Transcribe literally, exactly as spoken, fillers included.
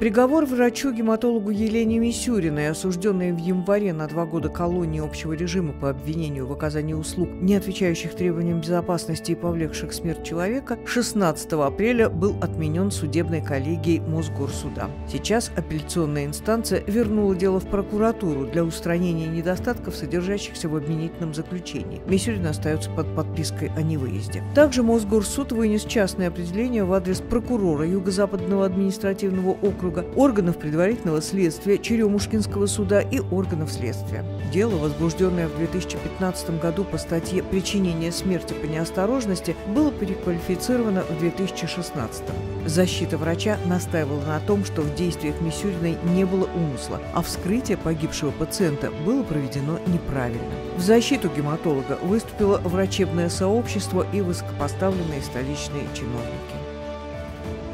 Приговор врачу-гематологу Елене Мисюриной, осужденной в январе на два года колонии общего режима по обвинению в оказании услуг, не отвечающих требованиям безопасности и повлекших смерть человека, шестнадцатого апреля был отменен судебной коллегией Мосгорсуда. Сейчас апелляционная инстанция вернула дело в прокуратуру для устранения недостатков, содержащихся в обвинительном заключении. Мисюрина остается под подпиской о невыезде. Также Мосгорсуд вынес частное определение в адрес прокурора Юго-Западного административного округа, органов предварительного следствия Черемушкинского суда и органов следствия. Дело, возбужденное в две тысячи пятнадцатом году по статье «Причинение смерти по неосторожности», было переквалифицировано в две тысячи шестнадцатом. Защита врача настаивала на том, что в действиях Мисюриной не было умысла, а вскрытие погибшего пациента было проведено неправильно. В защиту гематолога выступило врачебное сообщество и высокопоставленные столичные чиновники.